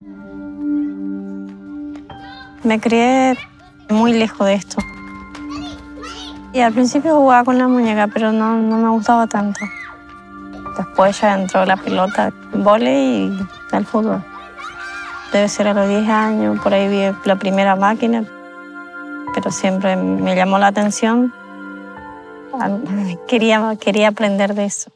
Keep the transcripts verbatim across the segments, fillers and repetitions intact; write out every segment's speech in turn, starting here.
Me crié muy lejos de esto. Y al principio jugaba con la muñeca, pero no, no me gustaba tanto. Después ya entró la pelota, el vóley y el fútbol. Debe ser a los diez años, por ahí vi la primera máquina, pero siempre me llamó la atención. Quería, quería aprender de eso.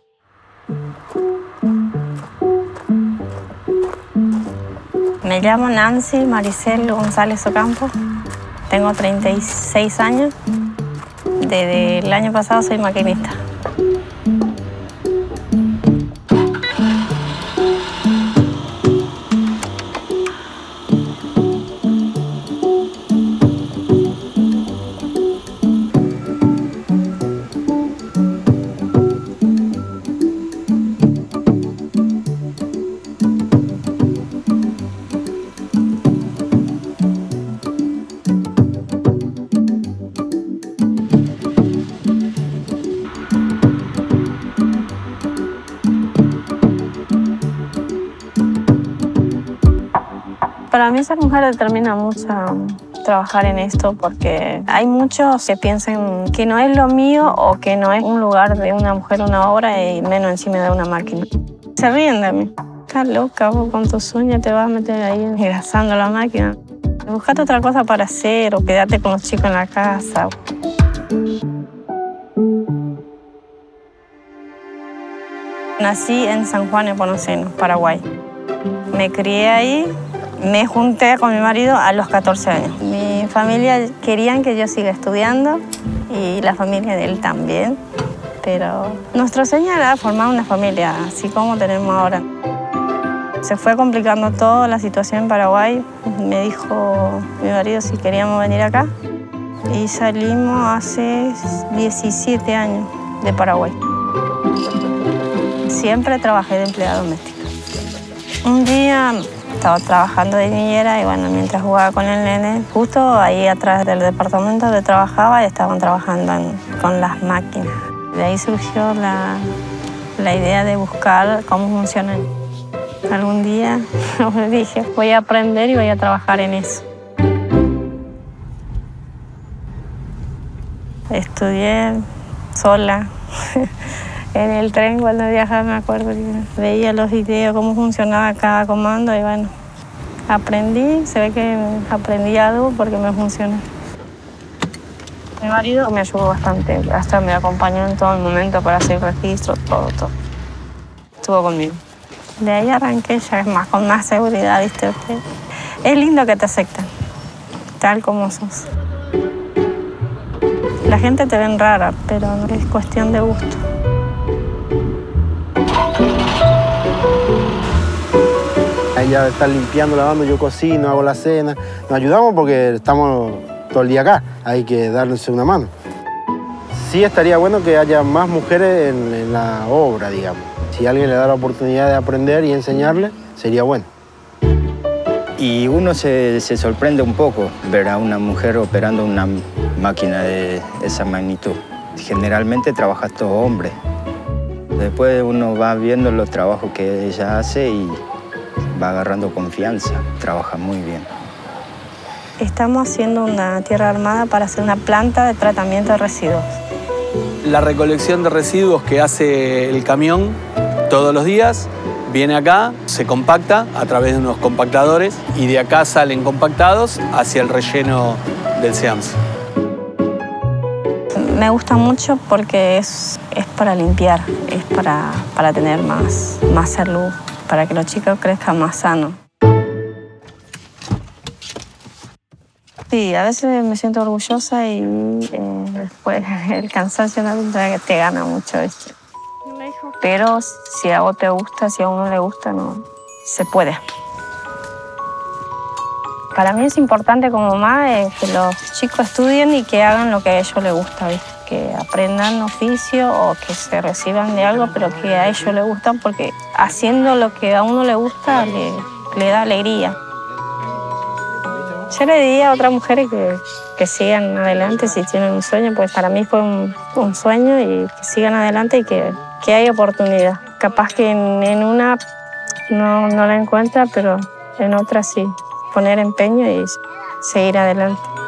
Me llamo Nancy Maricel González Ocampo. Tengo treinta y seis años. Desde el año pasado soy maquinista. Para mí ser mujer determina mucho trabajar en esto porque hay muchos que piensan que no es lo mío o que no es un lugar de una mujer, una obra y menos encima de una máquina. Se ríen de mí. Estás loca, vos con tus uñas te vas a meter ahí engrasando la máquina. Buscate otra cosa para hacer o quédate con los chicos en la casa. Nací en San Juan de Nepomuceno, Paraguay. Me crié ahí. Me junté con mi marido a los catorce años. Mi familia querían que yo siga estudiando y la familia de él también. Pero nuestro sueño era formar una familia, así como tenemos ahora. Se fue complicando todo la situación en Paraguay. Me dijo mi marido si queríamos venir acá. Y salimos hace diecisiete años de Paraguay. Siempre trabajé de empleada doméstica. Un día estaba trabajando de niñera y bueno, mientras jugaba con el nene, justo ahí atrás del departamento donde trabajaba, estaban trabajando en, con las máquinas. De ahí surgió la, la idea de buscar cómo funcionan. Algún día dije, voy a aprender y voy a trabajar en eso. Estudié sola. En el tren cuando viajaba me acuerdo que veía los videos, cómo funcionaba cada comando y bueno, aprendí, se ve que aprendí algo porque me funcionó. Mi marido me ayudó bastante, hasta me acompañó en todo el momento para hacer registro, todo, todo. Estuvo conmigo. De ahí arranqué ya más, con más seguridad, ¿viste? Es lindo que te acepten, tal como sos. La gente te ven rara, pero es cuestión de gusto. Ella está limpiando, lavando, yo cocino, hago la cena. Nos ayudamos porque estamos todo el día acá, hay que darles una mano. Sí estaría bueno que haya más mujeres en, en la obra, digamos. Si alguien le da la oportunidad de aprender y enseñarle, sería bueno. Y uno se, se sorprende un poco ver a una mujer operando una máquina de esa magnitud. Generalmente trabaja todo hombre. Después uno va viendo los trabajos que ella hace y va agarrando confianza, trabaja muy bien. Estamos haciendo una tierra armada para hacer una planta de tratamiento de residuos. La recolección de residuos que hace el camión todos los días viene acá, se compacta a través de unos compactadores y de acá salen compactados hacia el relleno del SEAMS. Me gusta mucho porque es, es para limpiar, es para, para tener más, más salud, para que los chicos crezcan más sanos. Sí, a veces me siento orgullosa y eh, después el cansancio no te gana mucho, ¿viste? Pero si a vos te gusta, si a uno le gusta, no se puede. Para mí es importante como mamá eh, que los chicos estudien y que hagan lo que a ellos les gusta, ¿viste? Que aprendan oficio o que se reciban de algo, pero que a ellos les gustan, porque haciendo lo que a uno le gusta le, le da alegría. Yo le diría a otras mujeres que, que sigan adelante si tienen un sueño, pues para mí fue un, un sueño y que sigan adelante y que, que hay oportunidad. Capaz que en, en una no, no la encuentra, pero en otras sí, poner empeño y seguir adelante.